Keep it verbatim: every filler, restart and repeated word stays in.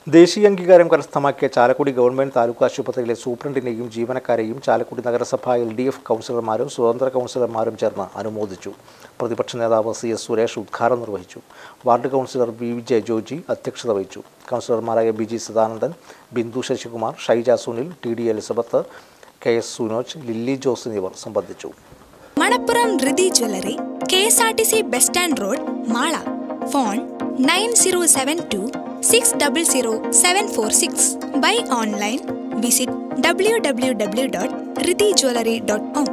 ദേശീയ അംഗീകാരം കരസ്ഥമാക്കിയ ചാലക്കുടി ഗവൺമെന്റ് താലൂക്ക് ആശുപത്രിയിലെ സൂപ്രണ്ടിനെയും ജീവനക്കാരെയും ചാലക്കുടി നഗരസഭ എൽ ഡി എഫ് കൗൺസിലർമാരും സ്വതന്ത്ര കൗൺസിലർമാരും ചേർന്ന് അനുമോദിച്ചു. പ്രതിപക്ഷ നേതാവ് സി എസ് സുരേഷ് ഉദ്ഘാടനം നിർവഹിച്ചു. Ward councillor V J Joji അധ്യക്ഷത വഹിച്ചു. കൗൺസിലർമാരായ B G Sadanandan, Bindu Sasikumar, Shaija Sunil, T D Elizabeth, K S Sunoj, Lilly Jose എന്നിവർ സംബന്ധിച്ചു. Manappuram Rithi jewellery, K S R T C bus stand road, Mala. Phone nine zero seven two six double zero seven four six. Buy online. Visit w w w dot riddhi jewellery dot com.